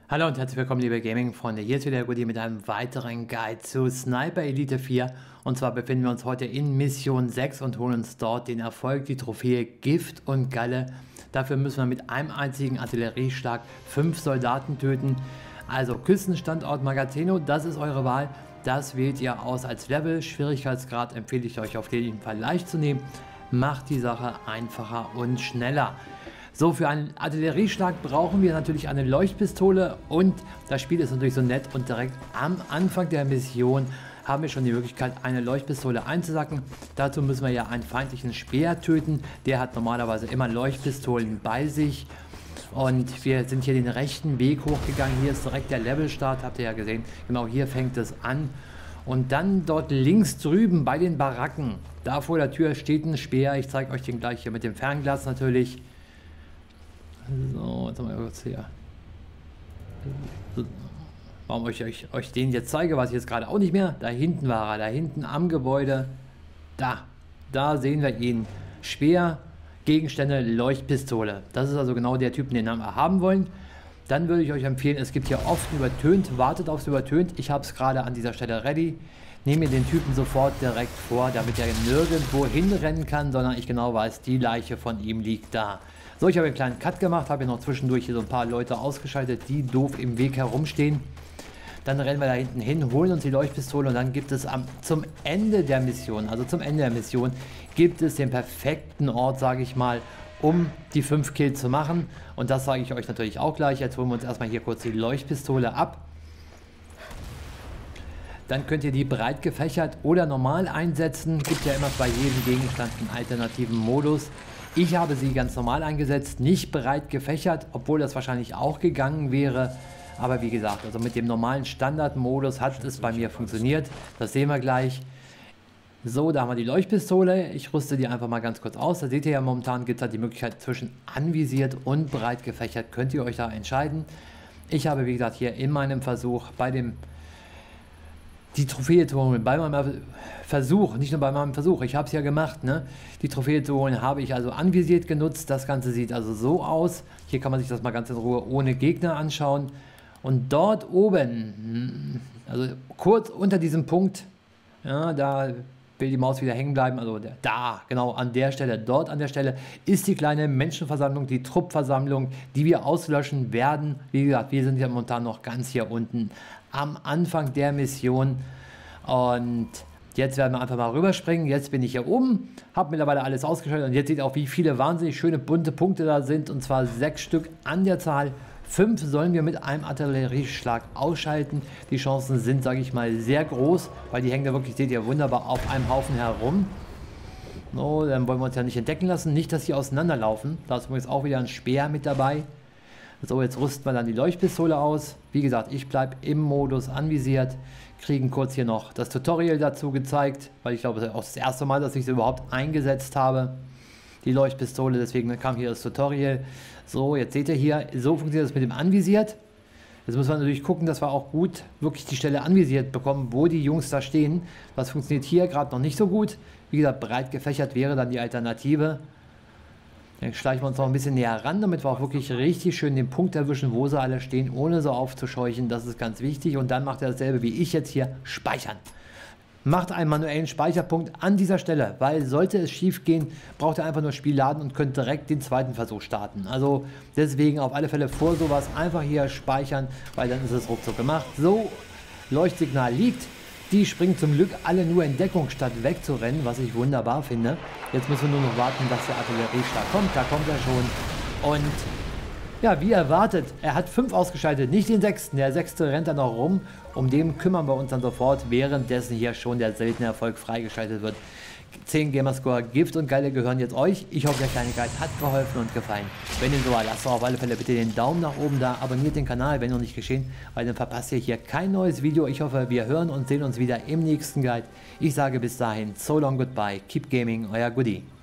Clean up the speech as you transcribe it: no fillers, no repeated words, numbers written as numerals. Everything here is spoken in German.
Hallo und herzlich willkommen, liebe Gaming-Freunde. Hier ist wieder der Goodie mit einem weiteren Guide zu Sniper Elite 4. Und zwar befinden wir uns heute in Mission 6 und holen uns dort den Erfolg, die Trophäe Gift und Galle. Dafür müssen wir mit einem einzigen Artillerieschlag 5 Soldaten töten. Also Küstenstandort Magazeno, das ist eure Wahl. Das wählt ihr aus als Level. Schwierigkeitsgrad empfehle ich euch auf jeden Fall leicht zu nehmen. Macht die Sache einfacher und schneller. So, für einen Artillerieschlag brauchen wir natürlich eine Leuchtpistole und das Spiel ist natürlich so nett und direkt am Anfang der Mission haben wir schon die Möglichkeit, eine Leuchtpistole einzusacken. Dazu müssen wir ja einen feindlichen Speer töten. Der hat normalerweise immer Leuchtpistolen bei sich. Und wir sind hier den rechten Weg hochgegangen. Hier ist direkt der Levelstart, habt ihr ja gesehen. Genau hier fängt es an. Und dann dort links drüben bei den Baracken, da vor der Tür steht ein Speer. Ich zeige euch den gleich hier mit dem Fernglas natürlich. So, jetzt haben wir kurz hier. Warum ich euch den jetzt zeige, weiß ich jetzt gerade auch nicht mehr. Da hinten war er, da hinten am Gebäude. Da sehen wir ihn. Speer, Gegenstände, Leuchtpistole. Das ist also genau der Typ, den wir haben wollen. Dann würde ich euch empfehlen, es gibt hier oft übertönt, wartet aufs übertönt. Ich habe es gerade an dieser Stelle ready. Nehme mir den Typen sofort direkt vor, damit er nirgendwo hinrennen kann, sondern ich genau weiß, die Leiche von ihm liegt da. So, ich habe einen kleinen Cut gemacht, habe hier noch zwischendurch hier so ein paar Leute ausgeschaltet, die doof im Weg herumstehen. Dann rennen wir da hinten hin, holen uns die Leuchtpistole und dann gibt es zum Ende der Mission, gibt es den perfekten Ort, sage ich mal, um die 5 Kills zu machen. Und das sage ich euch natürlich auch gleich. Jetzt holen wir uns erstmal hier kurz die Leuchtpistole ab. Dann könnt ihr die breit gefächert oder normal einsetzen. Gibt ja immer bei jedem Gegenstand einen alternativen Modus. Ich habe sie ganz normal eingesetzt, nicht breit gefächert, obwohl das wahrscheinlich auch gegangen wäre. Aber wie gesagt, also mit dem normalen Standardmodus hat es bei mir funktioniert. Das sehen wir gleich. So, da haben wir die Leuchtpistole. Ich rüste die einfach mal ganz kurz aus. Da seht ihr ja, momentan gibt es halt die Möglichkeit zwischen anvisiert und breit gefächert. Könnt ihr euch da entscheiden. Ich habe, wie gesagt, hier in meinem Versuch die Trophäe zu holen, bei meinem Versuch, nicht nur bei meinem Versuch, ich habe es ja gemacht, ne? Die Trophäe zu holen, habe ich also anvisiert genutzt. Das Ganze sieht also so aus. Hier kann man sich das mal ganz in Ruhe ohne Gegner anschauen. Und dort oben, also kurz unter diesem Punkt, ja, da will die Maus wieder hängen bleiben, also da, genau an der Stelle, dort an der Stelle ist die kleine Menschenversammlung, die Truppversammlung, die wir auslöschen werden. Wie gesagt, wir sind ja momentan noch ganz hier unten am Anfang der Mission und jetzt werden wir einfach mal rüberspringen. Jetzt bin ich hier oben, habe mittlerweile alles ausgeschaltet und jetzt seht ihr auch, wie viele wahnsinnig schöne bunte Punkte da sind, und zwar 6 Stück an der Zahl. 5 sollen wir mit einem Artillerieschlag ausschalten. Die Chancen sind, sage ich mal, sehr groß, weil die hängen da wirklich, seht ihr, wunderbar auf einem Haufen herum. So, dann wollen wir uns ja nicht entdecken lassen, nicht, dass sie auseinanderlaufen. Da ist übrigens auch wieder ein Speer mit dabei. So, jetzt rüsten wir dann die Leuchtpistole aus. Wie gesagt, ich bleibe im Modus anvisiert. Kriegen kurz hier noch das Tutorial dazu gezeigt, weil ich glaube, das ist auch das erste Mal, dass ich sie überhaupt eingesetzt habe. Die Leuchtpistole, deswegen kam hier das Tutorial. So, jetzt seht ihr hier, so funktioniert das mit dem anvisiert. Jetzt müssen wir natürlich gucken, dass wir auch gut wirklich die Stelle anvisiert bekommen, wo die Jungs da stehen. Das funktioniert hier gerade noch nicht so gut. Wie gesagt, breit gefächert wäre dann die Alternative. Dann schleichen wir uns noch ein bisschen näher ran, damit wir auch wirklich richtig schön den Punkt erwischen, wo sie alle stehen, ohne so aufzuscheuchen. Das ist ganz wichtig. Und dann macht er dasselbe wie ich jetzt hier, speichern. Macht einen manuellen Speicherpunkt an dieser Stelle, weil sollte es schief gehen, braucht ihr einfach nur Spiel laden und könnt direkt den zweiten Versuch starten. Also deswegen auf alle Fälle vor sowas einfach hier speichern, weil dann ist es ruckzuck gemacht. So, Leuchtsignal liegt. Die springen zum Glück alle nur in Deckung, statt wegzurennen, was ich wunderbar finde. Jetzt müssen wir nur noch warten, dass der Artillerieschlag kommt. Da kommt er schon. Und ja, wie erwartet, er hat 5 ausgeschaltet, nicht den 6. Der 6. rennt dann noch rum. Um den kümmern wir uns dann sofort, währenddessen hier schon der seltene Erfolg freigeschaltet wird. 10 Gamerscore, Gift und Galle gehören jetzt euch. Ich hoffe, der kleine Guide hat geholfen und gefallen. Wenn ihr so war, lasst doch auf alle Fälle bitte den Daumen nach oben da. Abonniert den Kanal, wenn noch nicht geschehen, weil dann verpasst ihr hier kein neues Video. Ich hoffe, wir hören und sehen uns wieder im nächsten Guide. Ich sage bis dahin, so long, goodbye, keep gaming, euer Goodie.